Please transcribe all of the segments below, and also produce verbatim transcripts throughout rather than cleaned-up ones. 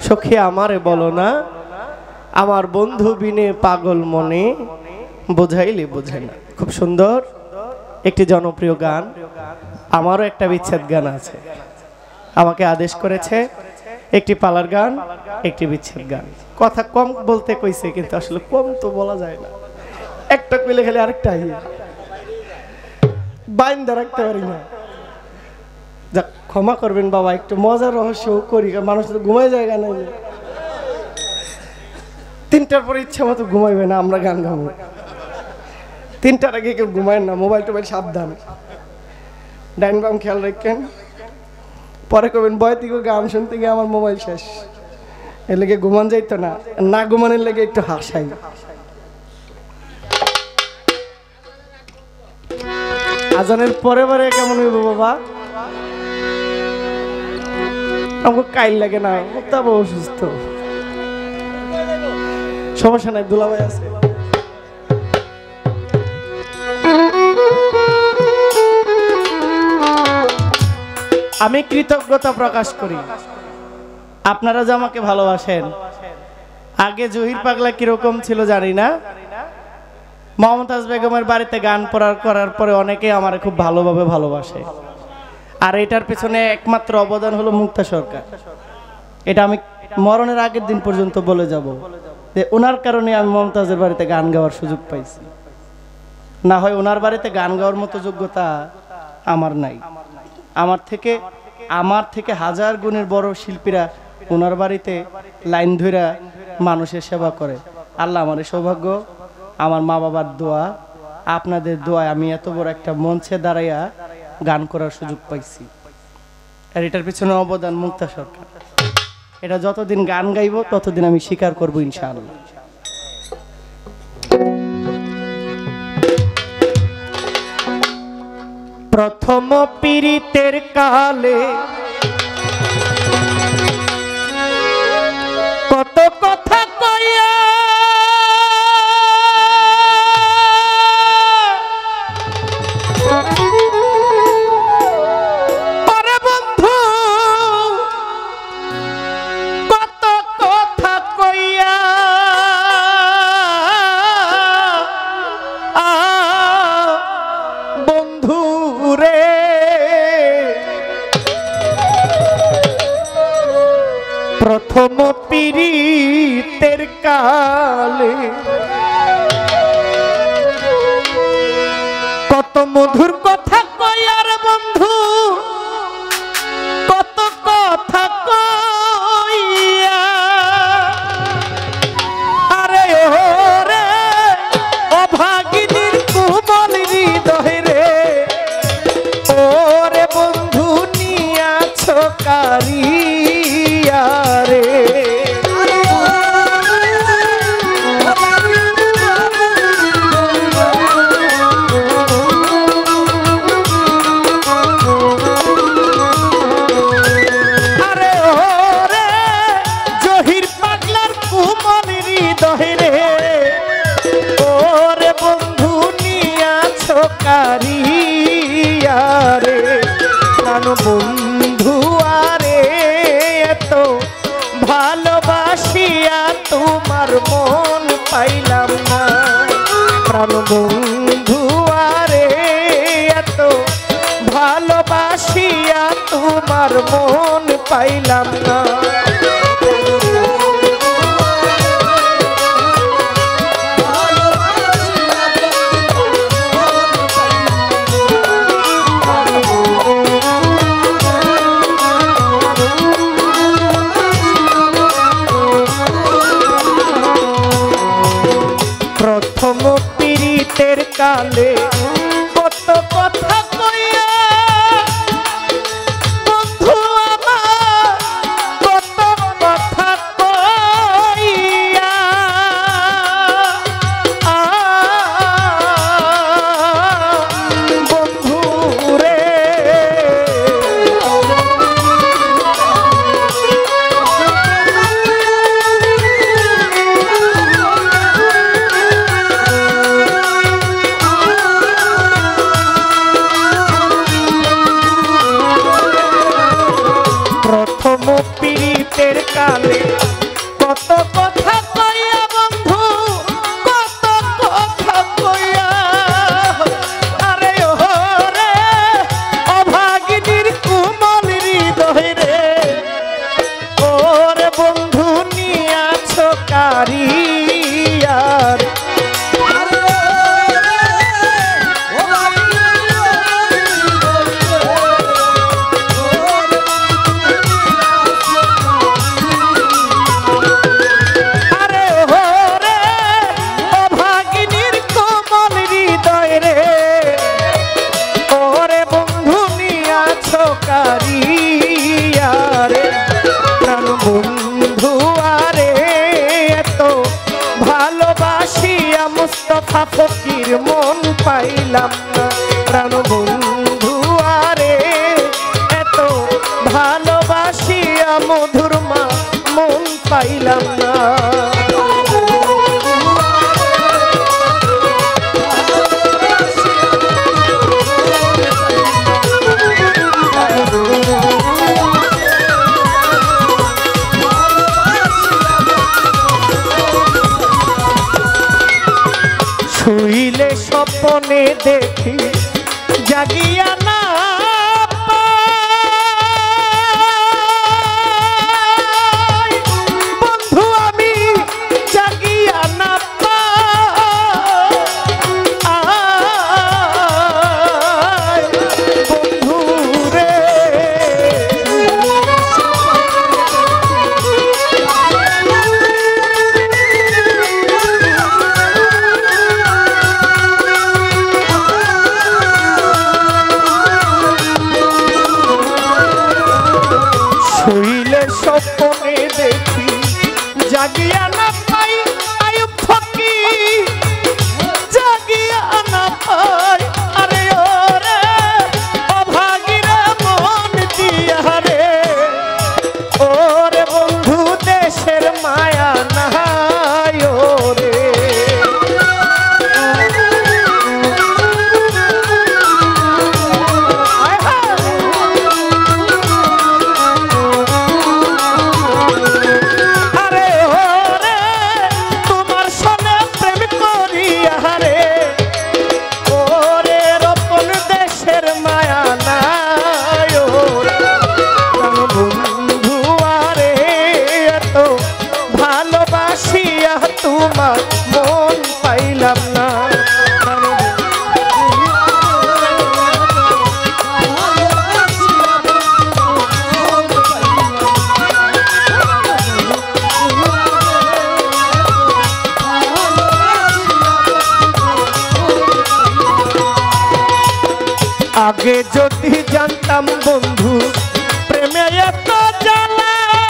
সখী আমারে বলো না আমার বন্ধু বিনে পাগল মনে বোঝাইলে বোঝে না। খুব সুন্দর একটি জনপ্রিয় গান। আমারও একটা বিচ্ছেদ গান আছে, আমাকে আদেশ করেছে একটি পালার গান একটি বিচ্ছেদ গান। কথা কম বলতে কইছে, কিন্তু আসলে কম তো বলা যায় না, একটা কইলে খেলে আরেকটা বাইন্দা রাখতে পারি না। যাক ক্ষমা করবেন বাবা, একটু মজার রহস্য করি, মানুষ তো ঘুমাই যায় গান হইলে। তিনটার পরে ইচ্ছা মতো ঘুমাইবে না, আমরা গান গাবো। তিনটার আগে কেউ ঘুমায় না, মোবাইল টোবাইল সাবধান, ডাইন বাম খেয়াল রাখেন। পরে কবেন বয় থেকে গান শুনতে গিয়ে আমার মোবাইল শেষ, এর লেগে ঘুমান যাইতো না, না ঘুমানোর লেগে একটু হাসাই। আজানের পরে পরে কেমন হইব বাবা? আমাকে কাইল লাগে না, তবে অসুস্থ, সমস্যা নাই, দুলাভাই আছে। আমি কৃতজ্ঞতা প্রকাশ করি আপনারা যে আমাকে ভালোবাসেন। আগে জহির পাগলা কিরকম ছিল জানি না, মমতাজ বেগমের বাড়িতে গান পড়ার করার পরে অনেকে আমার খুব ভালোভাবে ভালোবাসে। আর এটার পেছনে একমাত্র অবদান হলো মুক্তা সরকার। এটা আমি মরণের আগের দিন পর্যন্ত বলে যাব যে ওনার কারণে আমি মমতাজের বাড়িতে গান গাওয়ার সুযোগ পাইছি। না হয় ওনার বাড়িতে গান গাওয়ার মতো যোগ্যতা আমার নাই। আমার থেকে আমার থেকে হাজার গুণের বড় শিল্পীরা ওনার বাড়িতে লাইন ধইরা মানুষের সেবা করে। আল্লাহ আমার সৌভাগ্য, আমার মা বাবার দোয়া, আপনাদের দোয়ায় আমি এত বড় একটা মঞ্চে দাঁড়াইয়া গান করার সুযোগ পাইছি। আর এটার পিছনে অবদান মুক্তা সরকার। এটা যতদিন গান গাইব ততদিন আমি স্বীকার করব ইনশাআল্লাহ। প্রথম পীড়িতের কালে কত কথা কইয়া আরে বন্ধু কত কথা কইয়া বন্ধু রে প্রথম পীড়িতের কালে কত মধুর কথা কইয়ার বন্ধু কত কথা কইয়া আরে ওরে অভাগিনীর কোমল হৃদয় রে ওরে বন্ধু নিয়াছো কারিয়া রে বন্ধু আরে এত ভালোবাসিয়া তোমার মন পাইলাম না। প্রাণ বন্ধু আরে এত ভালোবাসিয়া তোমার মন পাইলাম না। প্রথম পীড়িতের কালে কত কথা কইয়া বন্ধু আমার কত কথা কইয়া বন্ধু রে কানে কত কথা কইয়া বন্ধু কত কথা কইয়া আরে ওরে অভাগিনীর কোমল হৃদয় রে ওরে বন্ধু নিয়াছো কারিয়ার মুস্তাফা ফকির মন পাইলাম না প্রাণ বন্ধু আরে এত ভালোবাসিয়া মধুর মা মন পাইলাম না শুইলে স্বপ্নে দেখি জাগিয়া না পাই বন্ধু আমি জাগিয়া না পাই বন্ধু রে শুইলে স্বপ্নে দেখি জাগিয়া না পাই আয়ুব ফকির জাগিয়া না পাই আরে ওরে অভাগীরা মন দিয়া রে ওরে বন্ধু দেশের মায়া নাই ওরে তোমার মন পাইলাম না আগে যদি জানতাম বন্ধু প্রেমে এত জ্বালা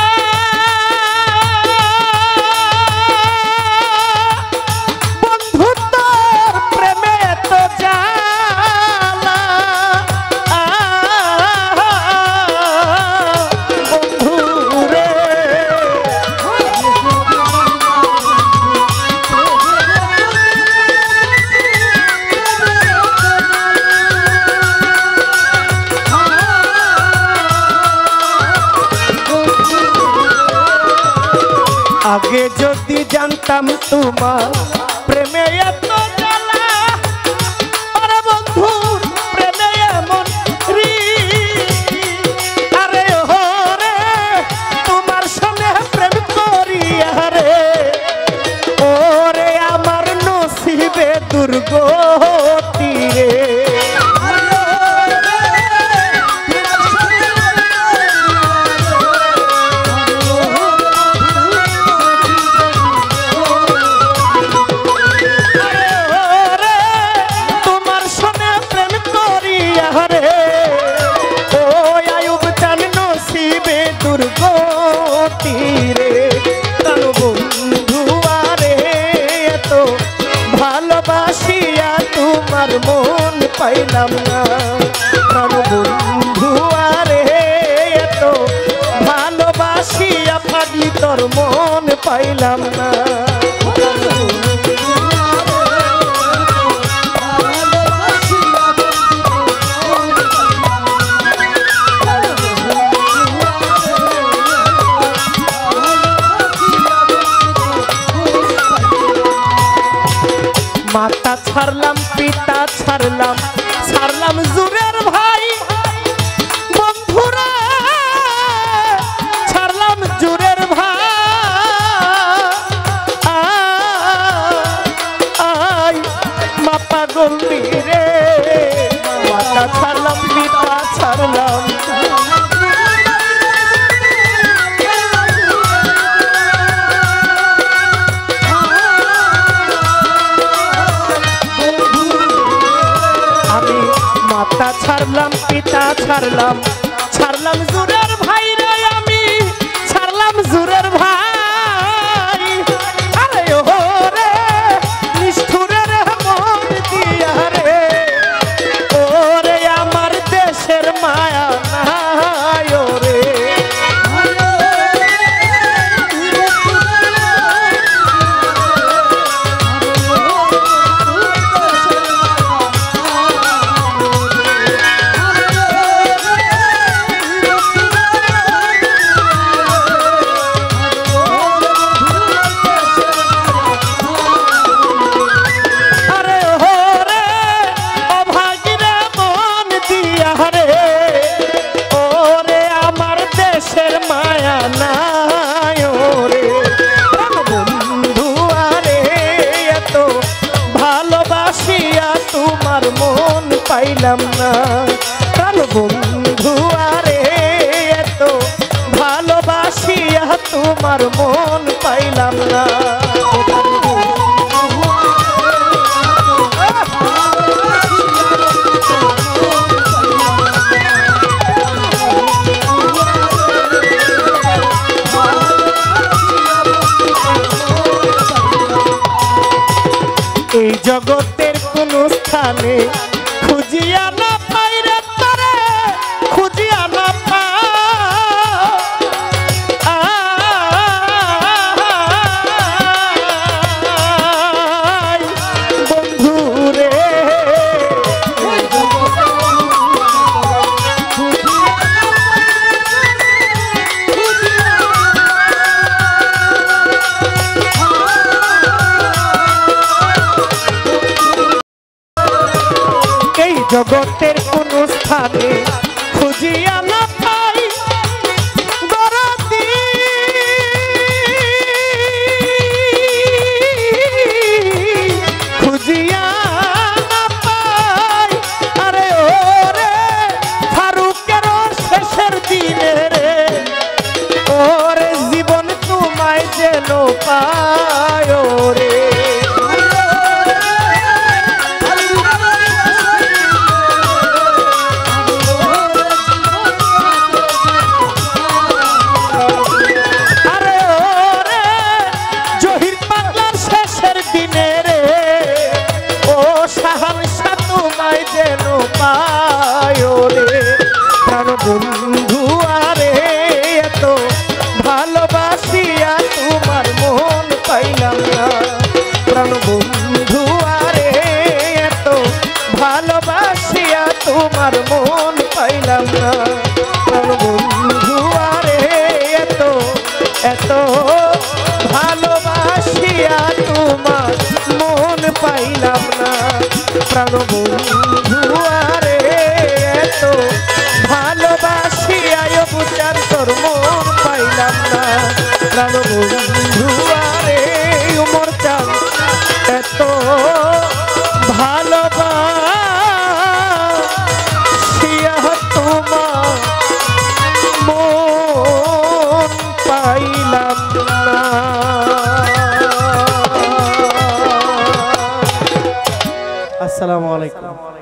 আগে যদি জানতাম তোমার প্রেমে এত জ্বালা আরে বন্ধুর প্রেমে এমন আরে ওরে তোমার সঙ্গে প্রেম করিয়া রে ওরে আমার নসিবে দুর্গতি রে মন পাইলাম না প্রাণ বন্ধু আরে এত ভালোবাসিয়া পাগলি তোর মন পাইলাম না ছাড়লাম পিতা ছাড়লাম ছাড়লাম জুরের ভাই বন্ধুরা ছাড়লাম জুরের ভাই মা পাগল রে মাতা ছাড়লাম পিতা ছাড়লাম মাতা ছাড়লাম পিতা ছাড়লাম ছাড়লাম জুরের ভাই রে আমি ছাড়লাম জুরের ভাই আরে ও রে নিষ্ঠুরের মন দিয়া রে ও রে আমার দেশের মায়া নাই ও রে তোমার মন পাইলাম না প্রাণ বন্ধু আরে এত ভালোবাসিয়া তোমার মন পাইলাম না এই জগতের কোন স্থানে খুঁজিয়া না পাই রে তারে খুঁজিয়া না পাই বন্ধু রে জগতের কোন স্থানে খুঁজিয়া না পাই দরদি খুঁজিয়া না পাই আরে ও রে ফারুকের শেষের দিনে রে ওরে জীবন তোমায় যেন পায় রে বন্ধু আরে এত ভালোবাসিয়া তোমার মন পাইলাম না প্রাণ বন্ধু আরে এত ভালোবাসিয়া তোমার মন পাইলাম না প্রাণ বন্ধু আরে এত এত ভালোবাসিয়া তোমার মন পাইলাম না প্রাণ বন্ধু আরে এত ভালোবাসিয়া বুঝার তোর মন পাইলাম না প্রাণ বন্ধু আরে উমর চান এত ভালোবাসিয়া তোমার মন পাইলাম না। আসসালামু আলাইকুম।